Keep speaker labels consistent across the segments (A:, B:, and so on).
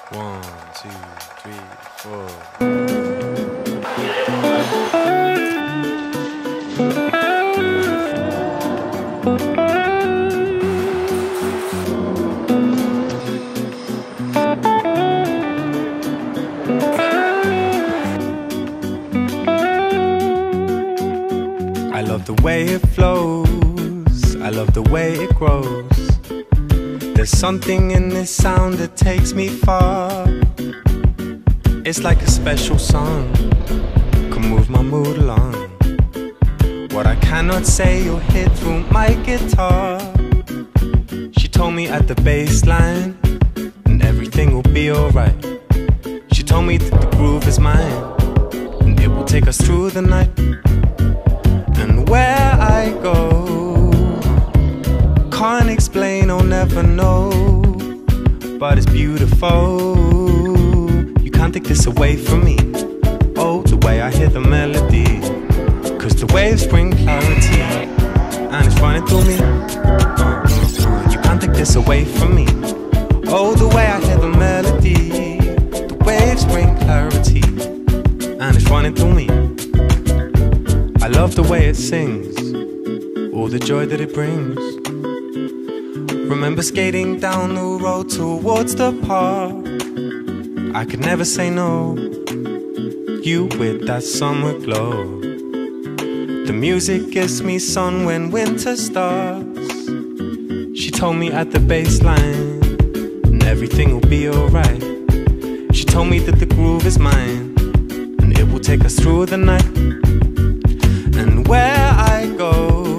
A: 1, 2, 3, 4. I love the way it flows, I love the way it grows. There's something in this sound that takes me far. It's like a special song, can move my mood along. What I cannot say you'll hear through my guitar. She told me at the bass line, and everything will be alright. She told me that the groove is mine, and it will take us through the night. And where I go, can't explain, I'll never know, but it's beautiful. You can't take this away from me. Oh, the way I hear the melody, 'cause the waves bring clarity, and it's running through me. You can't take this away from me. Oh, the way I hear the melody, the waves bring clarity, and it's running through me. I love the way it sings, all the joy that it brings. Remember skating down the road towards the park. I could never say no, you with that summer glow. The music gives me sun when winter starts. She told me at the bass line, and everything will be alright. She told me that the groove is mine, and it will take us through the night. And where I go,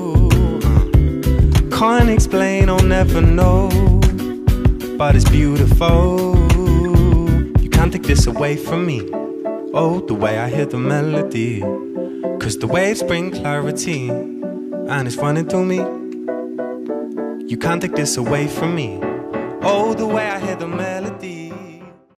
A: can't explain, I'll never know, but it's beautiful. You can't take this away from me. Oh, the way I hear the melody, 'cause the waves bring clarity, and it's running through me. You can't take this away from me. Oh, the way I hear the melody.